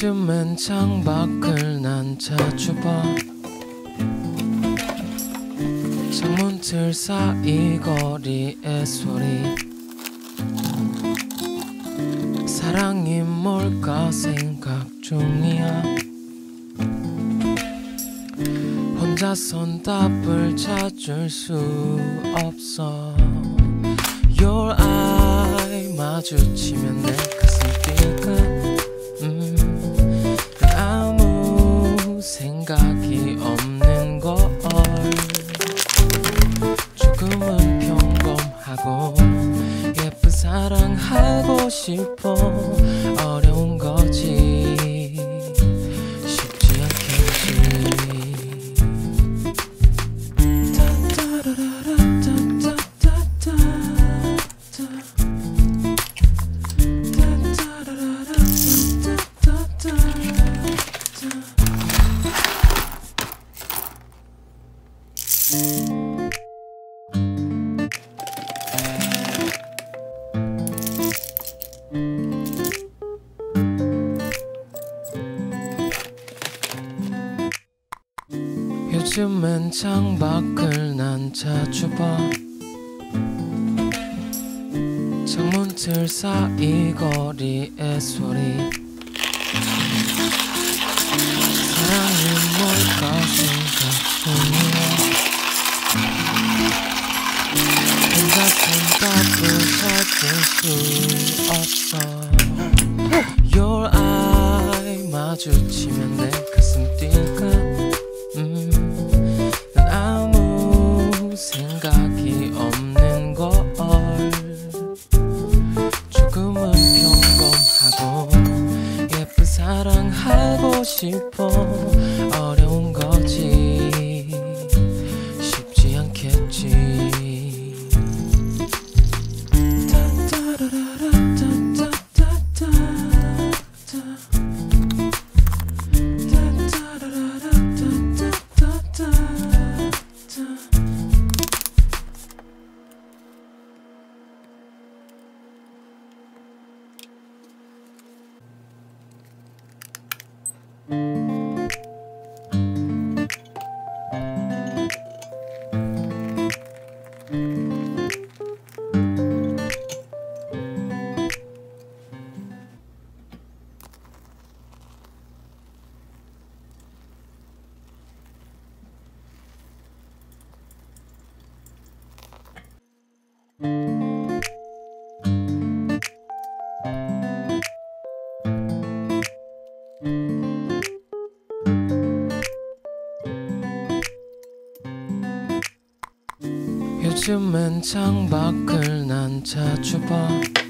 요즘엔 창밖을 난 자주 봐. 창문틀 사이 거리의 소리. 사랑이 뭘까 생각 중이야. 혼자선 답을 찾을 수 없어. Your eye 마주치면 내 가슴 뛸까. 아무 생각이 없는 걸. 조금은 평범하고 예쁜 사랑하고 싶어. 어려운 거지 쉽지 않겠지. 요즘엔 창밖을 난 자주 봐. 창문틀 사이 거리의 소리. 사랑이 뭘까 생각 중이야. 혼자선 답을 찾을 수 없어. Your eye 마주치면 내 가슴 뛸까. 난 아무 생각이 없는 걸. 조금은 평범하고 예쁜 사랑하고 싶어. 어려운 거지 쉽지 않겠지. 요즘엔 창밖을 난 자주 봐.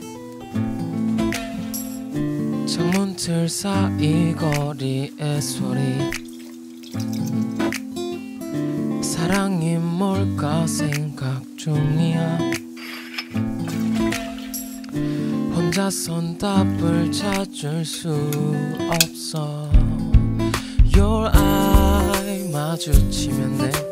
창문틀 사이 거리의 소리. 사랑이 뭘까 생각 중이야. 혼자선 답을 찾을 수 없어. Your eye 마주치면 내